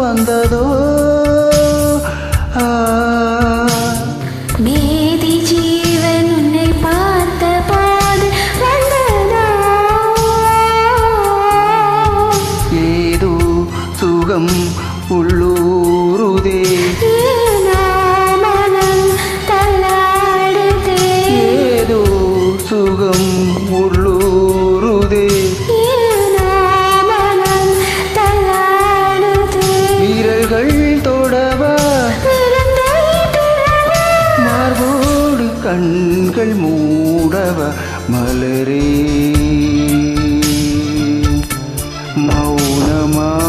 வந்ததோ மேதி ஜீவன் உன்னை பார்த்த போது வந்ததோ ஏதோ சுகம் உள்ளூருதே ஏனோ மனம் தள்ளாடுதே ஏதோ சுகம் உள்ளூருதே ஏனோ மனம் தள்ளாடுதே வீரர்கள் தொடவா மார்போடு கண்கள் மூடவ மலரே மௌனமா